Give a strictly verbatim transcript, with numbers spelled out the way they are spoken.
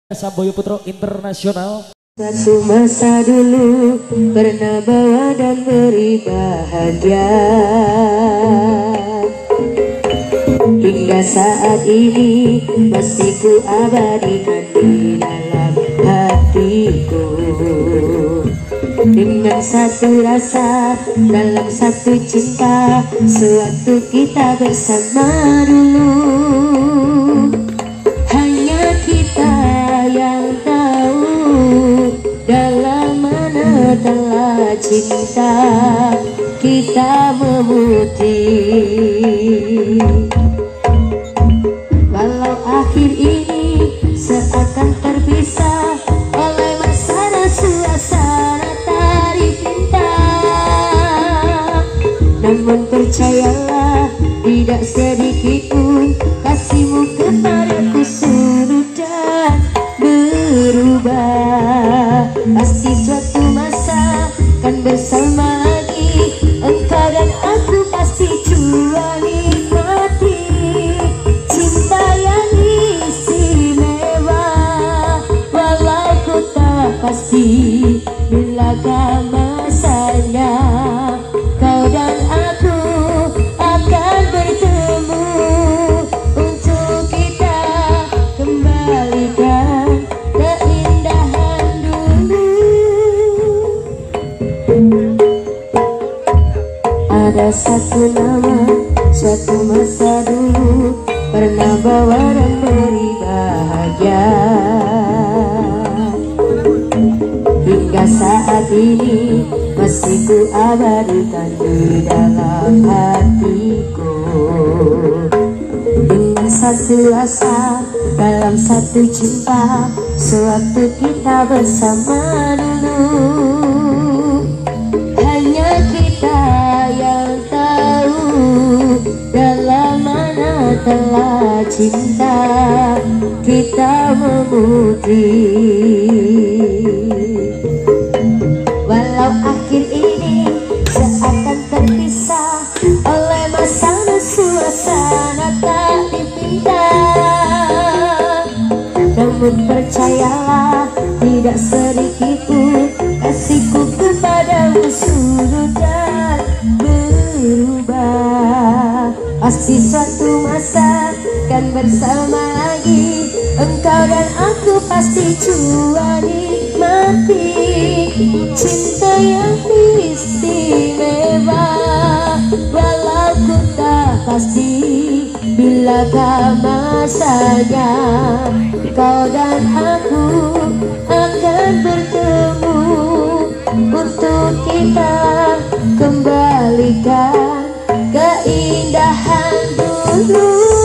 Samboyo Putro Internasional. Satu masa dulu pernah bawa dan beri bahagia, hingga saat ini masih ku abadikan di dalam hatiku. Dengan satu rasa, dalam satu cinta, sewaktu kita bersama dulu. Hanya kita yang tahu dalam mana telah cinta kita memutih. Walau akhir ini seakan terpisah oleh masa dan suasana tak dipinta, namun percayalah tidak sedikit pun kasihmu kepadaku sudah berubah. Pasti suatu masa kan bersama lagi, engkau dan aku pasti jua nikmati cinta yang istimewa. Walau ku tak pasti bilakah masanya kau dan aku akan bertemu untuk kita kembalikan keindahan dulu. Ada satu nama, suatu masa dulu pernah bawa dan beri bahagia, hingga saat ini masih ku abadikan di dalam hatiku. Dengan satu asa, dalam satu cinta, sewaktu kita bersama dulu. Hanya kita yang tahu dalam mana telah cinta kita memutih. Walau akhir ini seakan terpisah oleh masa dan suasana tak dipinta, namun percayalah tidak sedikit pun kasihku kepadamu sudah berubah. Pasti suatu masa kan bersama lagi, engkau dan aku pasti jua nikmati cinta yang istimewa. Walau ku tak pasti bilakah masanya kau dan aku akan bertemu untuk kita kembalikan keindahan dulu.